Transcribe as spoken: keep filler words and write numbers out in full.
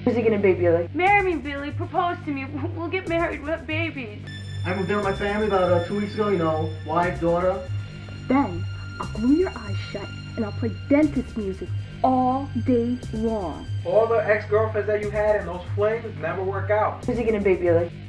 Who's he gonna be, Billy? Marry me, Billy. Propose to me. We'll get married. We'll have babies. I moved in with my family about uh, two weeks ago, you know, wife, daughter. Then I'll glue your eyes shut and I'll play dentist music all day long. All the ex-girlfriends that you had and those flings never work out. Who's he gonna be, Billy?